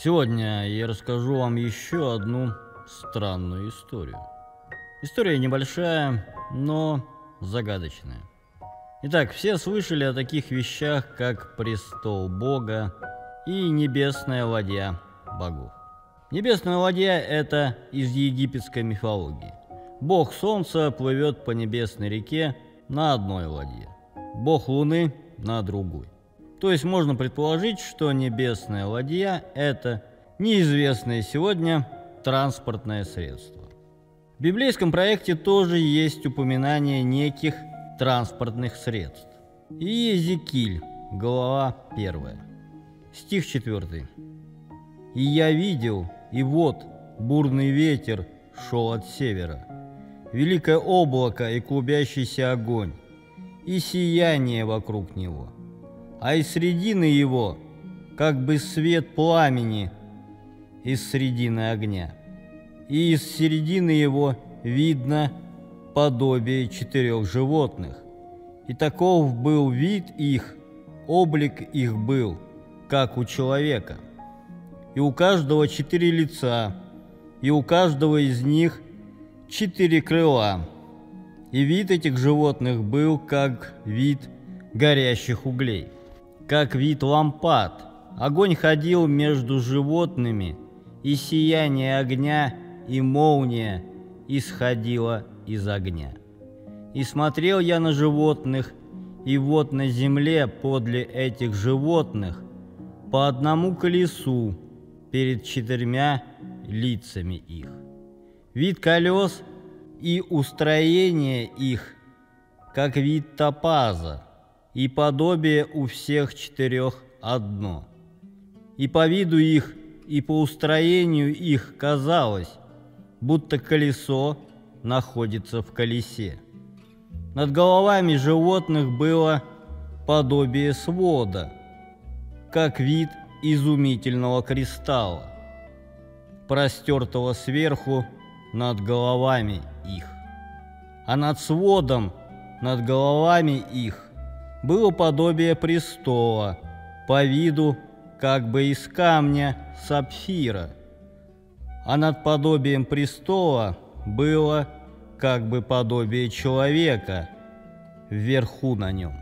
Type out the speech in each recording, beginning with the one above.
Сегодня я расскажу вам еще одну странную историю. История небольшая, но загадочная. Итак, все слышали о таких вещах, как престол Бога и небесная ладья богов. Небесная ладья – это из египетской мифологии. Бог Солнца плывет по небесной реке на одной ладье, Бог Луны – на другой. То есть можно предположить, что небесная ладья – это неизвестное сегодня транспортное средство. В библейском проекте тоже есть упоминание неких транспортных средств. Иезекииль, глава 1, стих 4. «И я видел, и вот бурный ветер шел от севера, великое облако и клубящийся огонь, и сияние вокруг него, а из средины его, как бы свет пламени из средины огня, и из середины его видно подобие 4 животных, и таков был вид их, облик их был, как у человека, и у каждого 4 лица, и у каждого из них 4 крыла, и вид этих животных был, как вид горящих углей, как вид лампад. Огонь ходил между животными, и сияние огня и молния исходила из огня. И смотрел я на животных, и вот на земле подле этих животных по одному колесу перед 4 лицами их. Вид колес и устроение их, как вид топаза, и подобие у всех 4 одно. И по виду их, и по устроению их казалось, будто колесо находится в колесе. Над головами животных было подобие свода, как вид изумительного кристалла, простертого сверху над головами их. А над сводом, над головами их, было подобие престола, по виду как бы из камня сапфира, а над подобием престола было как бы подобие человека вверху на нем.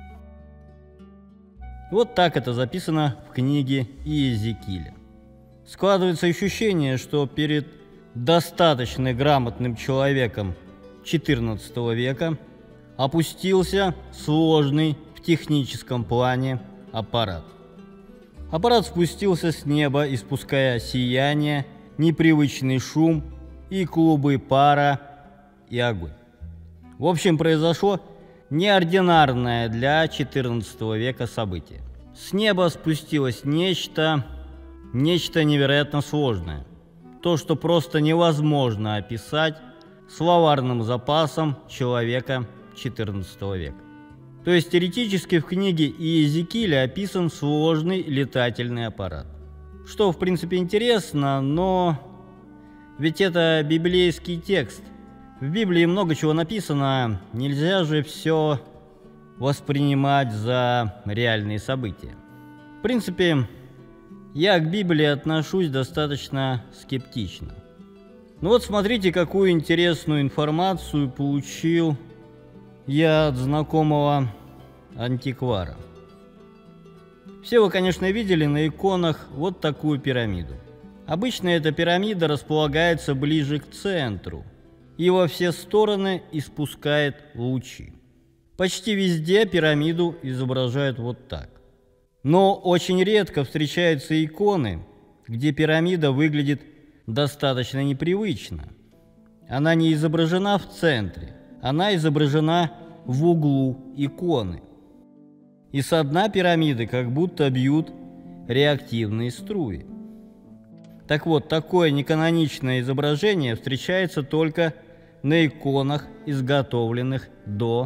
Вот так это записано в книге Иезекииля. Складывается ощущение, что перед достаточно грамотным человеком XIV века опустился сложный в техническом плане аппарат. Аппарат спустился с неба, испуская сияние, непривычный шум и клубы пара и огонь. В общем, произошло неординарное для XIV века событие. С неба спустилось нечто невероятно сложное. То, что просто невозможно описать словарным запасом человека XIV века. То есть теоретически в книге Иезекииля описан сложный летательный аппарат. Что, в принципе, интересно, но ведь это библейский текст. В Библии много чего написано, нельзя же все воспринимать за реальные события. В принципе, я к Библии отношусь достаточно скептично. Ну вот смотрите, какую интересную информацию получил я от знакомого антиквара. Все вы, конечно, видели на иконах вот такую пирамиду. Обычно эта пирамида располагается ближе к центру и во все стороны испускает лучи. Почти везде пирамиду изображают вот так. Но очень редко встречаются иконы, где пирамида выглядит достаточно непривычно. Она не изображена в центре, она изображена в углу иконы. И со дна пирамиды как будто бьют реактивные струи. Так вот, такое неканоничное изображение встречается только на иконах, изготовленных до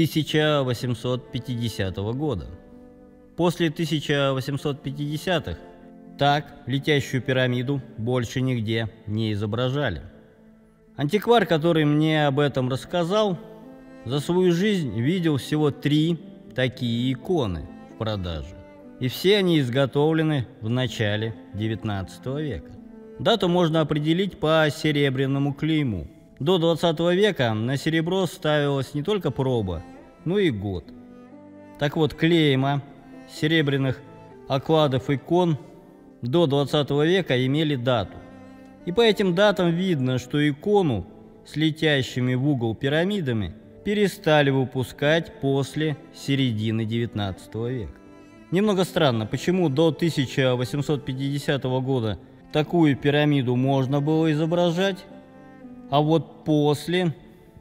1850 года. После 1850-х так летящую пирамиду больше нигде не изображали. Антиквар, который мне об этом рассказал, за свою жизнь видел всего 3 такие иконы в продаже. и все они изготовлены в начале XIX века. Дату можно определить по серебряному клейму. До 20 века на серебро ставилась не только проба, но и год. Так вот, клейма серебряных окладов икон до 20 века имели дату. И по этим датам видно, что икону с летящими в угол пирамидами перестали выпускать после середины XIX века. Немного странно, почему до 1850 года такую пирамиду можно было изображать, а вот после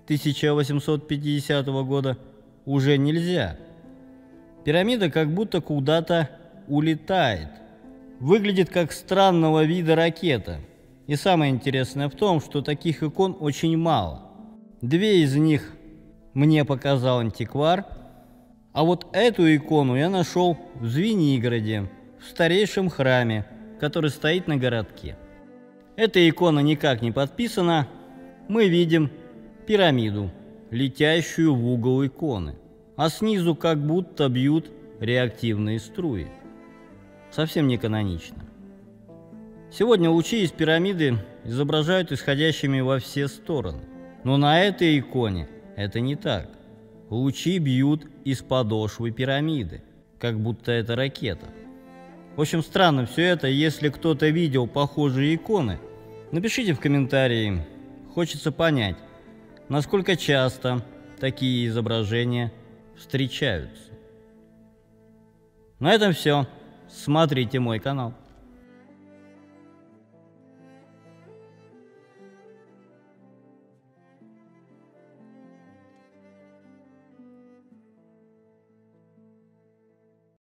1850 года уже нельзя. Пирамида как будто куда-то улетает. Выглядит как странного вида ракета. И самое интересное в том, что таких икон очень мало. 2 из них мне показал антиквар, а вот эту икону я нашел в Звенигороде, в старейшем храме, который стоит на городке. Эта икона никак не подписана. Мы видим пирамиду, летящую в угол иконы, а снизу как будто бьют реактивные струи. Совсем не канонично. Сегодня лучи из пирамиды изображают исходящими во все стороны. Но на этой иконе это не так. Лучи бьют из подошвы пирамиды, как будто это ракета. В общем, странно все это. Если кто-то видел похожие иконы, напишите в комментарии. Хочется понять, насколько часто такие изображения встречаются. На этом все. Смотрите мой канал.